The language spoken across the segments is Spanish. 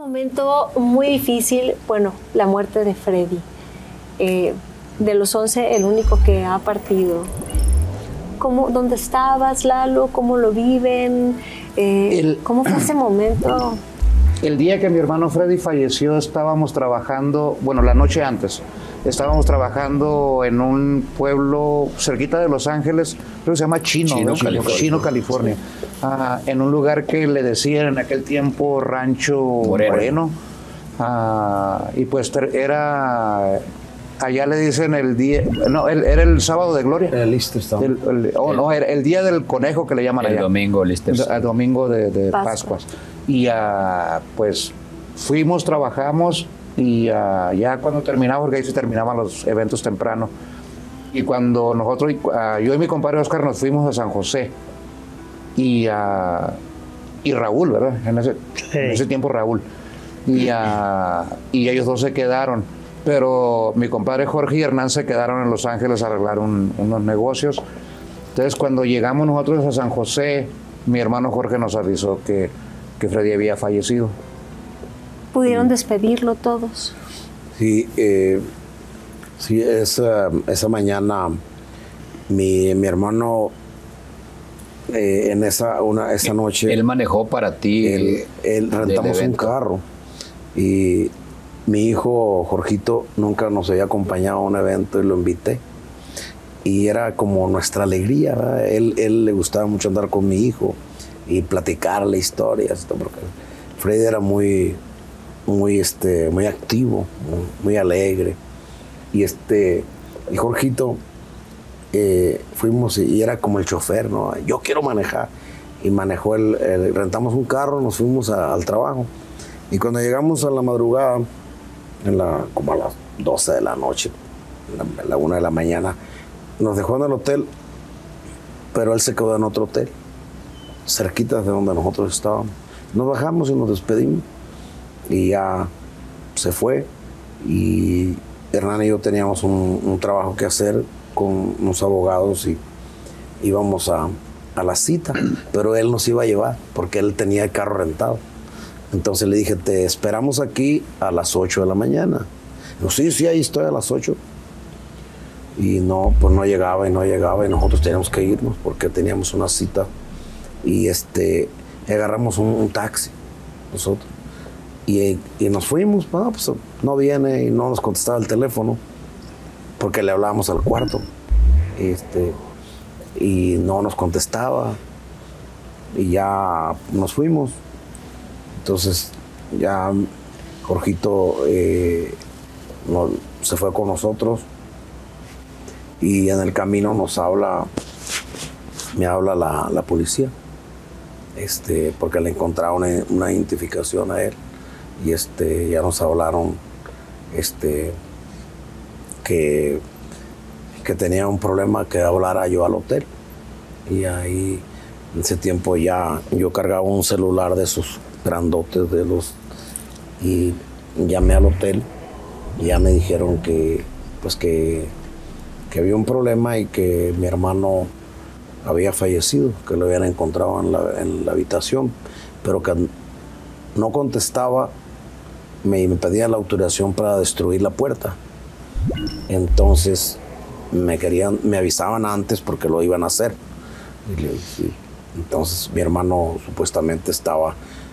Momento muy difícil, bueno, la muerte de Freddy. De los 11, el único que ha partido. ¿Dónde estabas, Lalo? ¿Cómo lo viven? ¿Cómo fue ese momento? El día que mi hermano Freddy falleció estábamos trabajando, bueno, la noche antes, estábamos trabajando en un pueblo cerquita de Los Ángeles, creo que se llama Chino, California. En un lugar que le decían en aquel tiempo Rancho Moreno. Y pues era... Allá le dicen el día... No, era el sábado de gloria. El Easter Stone. No, era el día del conejo que le llaman allá. El domingo, el Easter Stone. El domingo de Pascuas. Y pues fuimos, trabajamos y ya cuando terminamos, porque ahí se terminaban los eventos temprano. Y cuando nosotros, yo y mi compadre Oscar nos fuimos a San José. Y Raúl, ¿verdad? En ese tiempo Raúl. Y ellos dos se quedaron. Pero mi compadre Jorge y Hernán se quedaron en Los Ángeles a arreglar unos negocios. Entonces, cuando llegamos nosotros a San José, mi hermano Jorge nos avisó que Freddy había fallecido. ¿Pudieron despedirlo todos? Sí, esa mañana mi hermano en esa noche... Él manejó para ti. Él rentamos un carro y... Mi hijo Jorgito nunca nos había acompañado a un evento y lo invité. Y era como nuestra alegría, ¿verdad? Él le gustaba mucho andar con mi hijo y platicarle historias. Porque Freddy era muy activo, muy alegre. Y Jorgito fuimos y era como el chofer, ¿no? Yo quiero manejar. Y manejó rentamos un carro, nos fuimos al trabajo. Y cuando llegamos a la madrugada, como a las 12 de la noche, a la 1 de la mañana, nos dejó en el hotel, pero él se quedó en otro hotel, cerquita de donde nosotros estábamos. Nos bajamos y nos despedimos, y ya se fue, y Hernán y yo teníamos un trabajo que hacer con unos abogados, y íbamos a la cita, pero él nos iba a llevar, porque él tenía el carro rentado. Entonces le dije, te esperamos aquí a las 8 de la mañana. No, sí, ahí estoy a las 8. Y no, pues no llegaba y nosotros teníamos que irnos porque teníamos una cita. Y agarramos un taxi nosotros. Y nos fuimos, pues no viene y no nos contestaba el teléfono porque le hablábamos al cuarto. Y no nos contestaba. Y ya nos fuimos. Entonces ya Jorgito se fue con nosotros y en el camino me habla la policía, porque le encontraron una identificación a él y ya nos hablaron que tenía un problema, que hablara yo al hotel. Y ahí en ese tiempo ya yo cargaba un celular de esos grandotes y llamé al hotel y ya me dijeron que había un problema y que mi hermano había fallecido, que lo habían encontrado en la habitación, pero que no contestaba, me pedían la autorización para destruir la puerta. Entonces me avisaban antes porque lo iban a hacer. Entonces mi hermano supuestamente estaba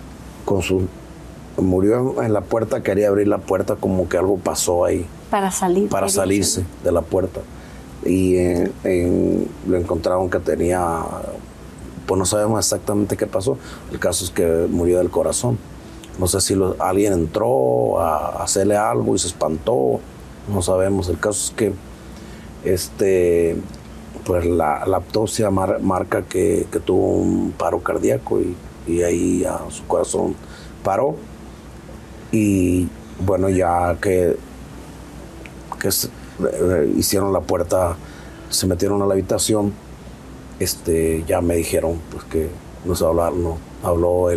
murió en la puerta, quería abrir la puerta, como que algo pasó ahí. Para salirse de la puerta. Y lo encontraron que tenía, pues no sabemos exactamente qué pasó. El caso es que murió del corazón. No sé si alguien entró a hacerle algo y se espantó, no sabemos. El caso es que pues la autopsia marca que tuvo un paro cardíaco y ahí ya su corazón paró. Y bueno, ya que hicieron la puerta, se metieron a la habitación, ya me dijeron pues que habló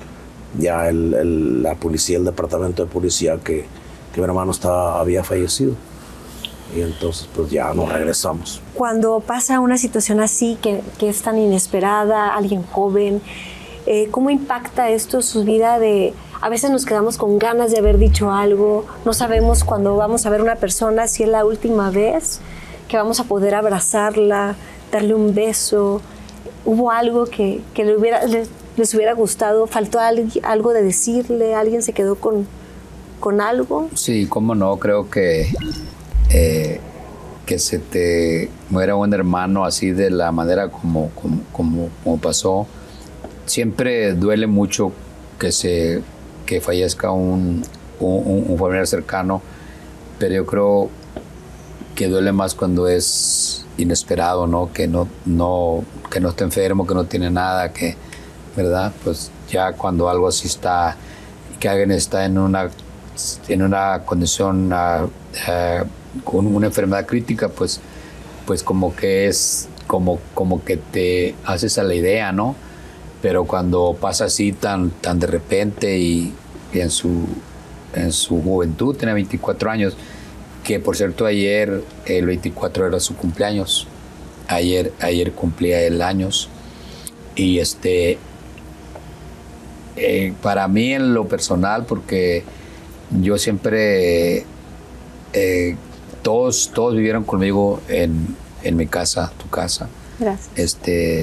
la policía, el departamento de policía, que mi hermano había fallecido. Y entonces pues ya nos regresamos. Cuando pasa una situación así, que es tan inesperada, alguien joven, ¿cómo impacta esto su vida A veces nos quedamos con ganas de haber dicho algo, no sabemos cuando vamos a ver a una persona si es la última vez que vamos a poder abrazarla, darle un beso. ¿Hubo algo que les hubiera gustado? ¿Faltó algo de decirle? ¿Alguien se quedó con algo? Sí, cómo no, creo que se te muera un hermano así de la manera como pasó. Siempre duele mucho que fallezca un familiar cercano, pero yo creo que duele más cuando es inesperado, ¿no? Que no está enfermo, que no tiene nada, que, ¿verdad? Pues ya cuando algo así está, que alguien está en una condición, con una enfermedad crítica, pues como que es como que te haces a la idea, ¿no? Pero cuando pasa así tan de repente y en su juventud, tenía 24 años, que por cierto ayer, el 24 era su cumpleaños, ayer cumplía el años, y para mí en lo personal, porque yo siempre, todos vivieron conmigo en mi casa, tu casa. Gracias.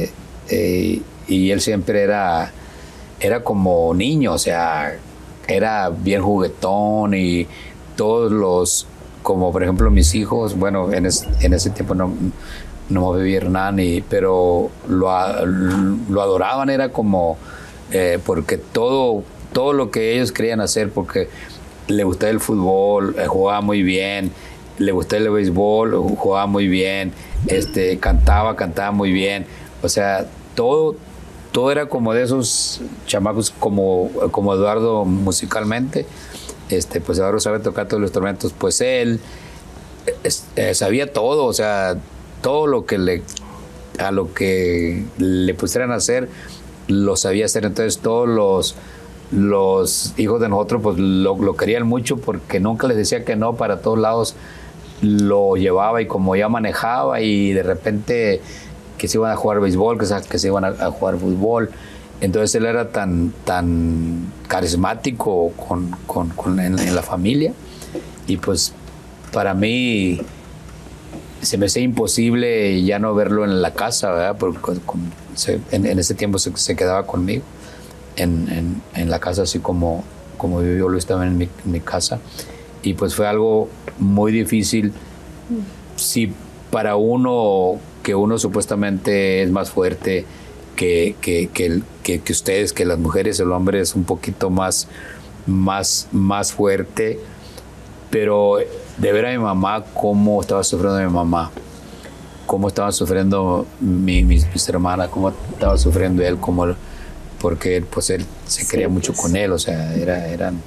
Y él siempre era como niño, o sea, era bien juguetón, y todos como por ejemplo mis hijos, bueno, en ese tiempo no me vivía Hernán, pero lo adoraban, era como, porque todo lo que ellos querían hacer, porque le gustaba el fútbol, jugaba muy bien, le gustaba el béisbol, jugaba muy bien, cantaba muy bien, o sea, todo era como de esos chamacos como Eduardo musicalmente. Pues Eduardo sabe tocar todos los instrumentos, pues él sabía todo, o sea, todo lo que a lo que le pusieran a hacer, lo sabía hacer. Entonces todos los hijos de nosotros pues lo querían mucho, porque nunca les decía que no, para todos lados lo llevaba, y como ya manejaba, y de repente que se iban a jugar béisbol, que se iban a jugar fútbol. Entonces él era tan carismático en la familia, y pues para mí se me hacía imposible ya no verlo en la casa, ¿verdad? Porque en ese tiempo se quedaba conmigo en la casa, así como yo lo estaba en mi casa, y pues fue algo muy difícil. Sí, para uno supuestamente es más fuerte que ustedes, que las mujeres, el hombre es un poquito más fuerte, pero de ver a mi mamá, cómo estaba sufriendo mi mamá, cómo estaban sufriendo mis hermanas, cómo estaba sufriendo él, porque pues él se quería mucho con él, o sea, eran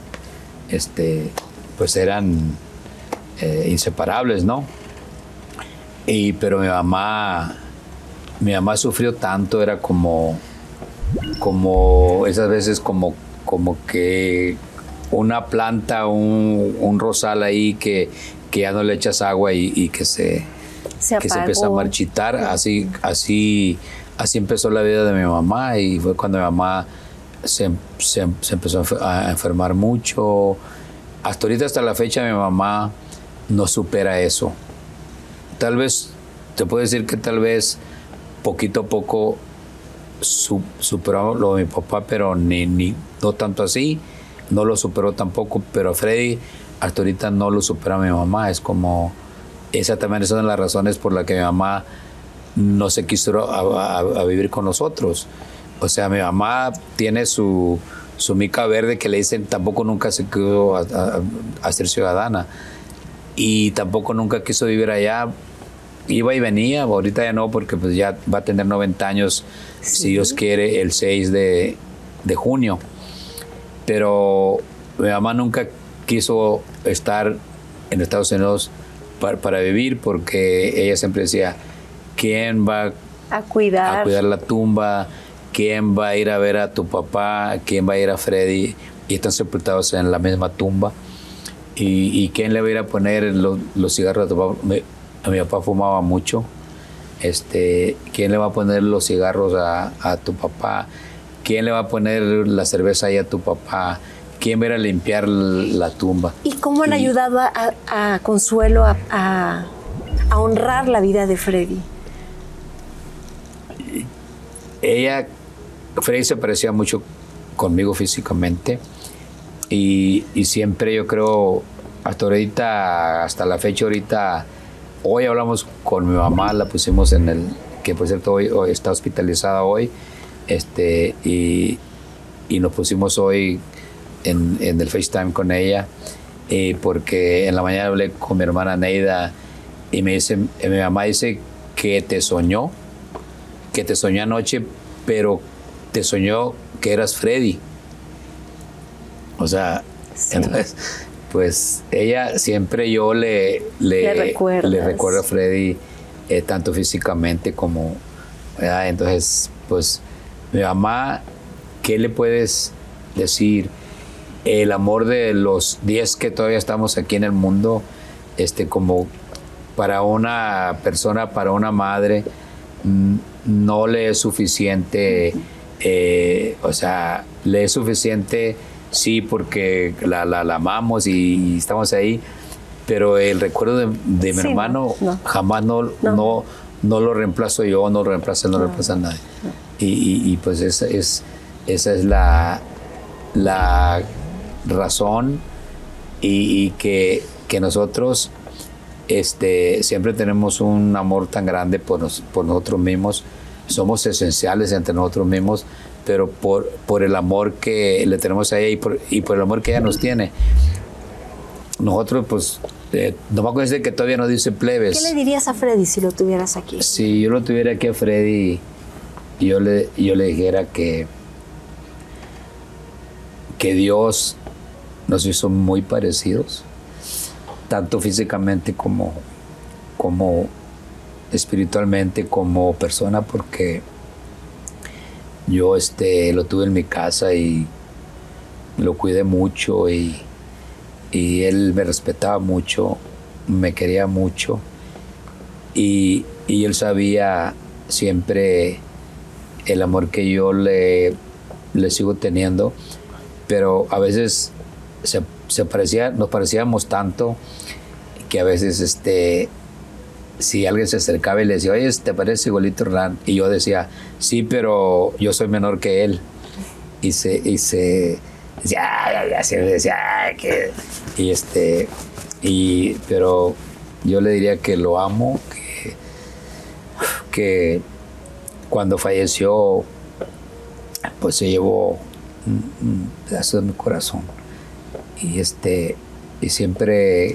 inseparables, ¿no? Pero mi mamá sufrió tanto, era como esas veces como que una planta, un rosal ahí que ya no le echas agua y que se empieza a marchitar. Así empezó la vida de mi mamá, y fue cuando mi mamá se empezó a enfermar mucho. Hasta ahorita, hasta la fecha, mi mamá no supera eso. Tal vez, te puedo decir que tal vez poquito a poco superó lo de mi papá, pero no tanto así, no lo superó tampoco, pero Freddy hasta ahorita no lo supera mi mamá. Es como, esa también es una de las razones por la que mi mamá no se quiso a vivir con nosotros. O sea, mi mamá tiene su mica verde, que le dicen, tampoco nunca se quiso a ser ciudadana, y tampoco nunca quiso vivir allá. Iba y venía, ahorita ya no, porque pues ya va a tener 90 años, sí, si Dios quiere, el 6 de junio. Pero mi mamá nunca quiso estar en Estados Unidos para vivir, porque ella siempre decía, ¿quién va a cuidar la tumba? ¿Quién va a ir a ver a tu papá? ¿Quién va a ir a Freddy? Y están sepultados en la misma tumba. ¿Y quién le va a ir a poner los cigarros a tu papá? A mi papá fumaba mucho. ¿Quién le va a poner los cigarros a tu papá? ¿Quién le va a poner la cerveza ahí a tu papá? ¿quién va a ir a limpiar la tumba? ¿Y cómo han ayudado a Consuelo a honrar la vida de Freddy? Freddy se parecía mucho conmigo físicamente y siempre yo creo, hasta ahorita, hasta la fecha ahorita, hoy hablamos con mi mamá, la pusimos que por cierto hoy está hospitalizada hoy, y nos pusimos hoy en el FaceTime con ella, porque en la mañana hablé con mi hermana Neida y mi mamá dice que te soñó anoche, pero te soñó que eras Freddy. O sea, sí. Entonces, pues ella siempre yo le recuerdo a Freddy, tanto físicamente como, ¿verdad? Entonces, pues, mi mamá, ¿qué le puedes decir? El amor de los 10 que todavía estamos aquí en el mundo, como para una persona, para una madre, no le es suficiente, o sea, le es suficiente, sí, porque la amamos y estamos ahí, pero el recuerdo de mi hermano jamás no lo reemplazo yo, no lo reemplaza nadie. Y pues esa es la razón y que nosotros siempre tenemos un amor tan grande por nosotros mismos, somos esenciales entre nosotros mismos, pero por el amor que le tenemos a ella y por el amor que ella nos tiene. Nosotros, pues, no me acuerdo que todavía nos dice plebes. ¿Qué le dirías a Freddy si lo tuvieras aquí? Si yo lo tuviera aquí a Freddy, yo le dijera que Dios nos hizo muy parecidos, tanto físicamente como espiritualmente, como persona, porque yo lo tuve en mi casa y lo cuidé mucho y él me respetaba mucho, me quería mucho y él sabía siempre el amor que yo le sigo teniendo, pero a veces nos parecíamos tanto que a veces si alguien se acercaba y le decía, oye, ¿te parece igualito Hernán? Y yo decía, sí, pero yo soy menor que él. Y pero yo le diría que lo amo, que cuando falleció, pues se llevó un pedazo de mi corazón. Y siempre,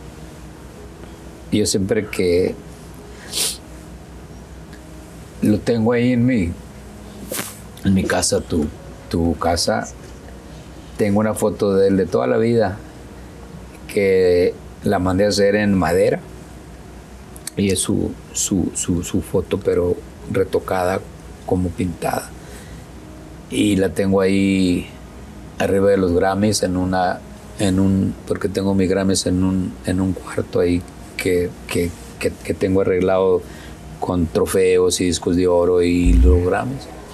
yo siempre que lo tengo ahí en mi casa, tu casa, tengo una foto de él de toda la vida que la mandé a hacer en madera y es su foto, pero retocada, como pintada, y la tengo ahí arriba de los Grammys porque tengo mis Grammys en un cuarto ahí que tengo arreglado con trofeos y discos de oro y los Grammys.